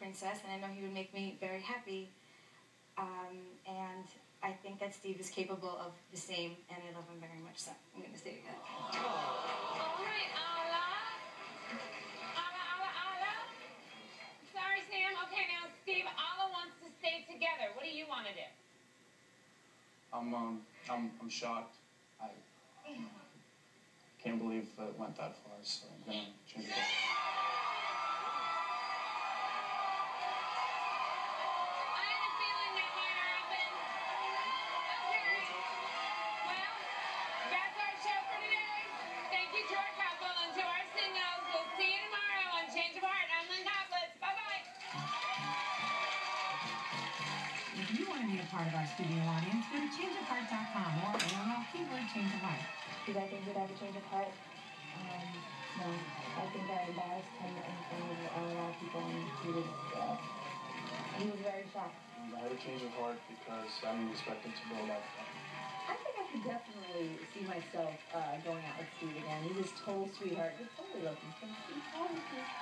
princess, and I know he would make me very happy. And I think that Steve is capable of the same, and I love him very much, so I'm going to say that. All right, Alla. Alla. Sorry, Sam. Okay, now, Steve, Alla wants to stay together. What do you want to do? I'm shocked. I can't believe it went that far, so I'm going to change it. If you want to be a part of our studio audience, go to changeofheart.com or AOL keyword change of heart. Did I think we'd have a change of heart? No. I think I embarrassed him in front of a lot of people, and he was very shocked. I had a change of heart because I didn't expect him to go like that. I think I could definitely see myself going out with Steve again. He's a total sweetheart. You're totally looking for him.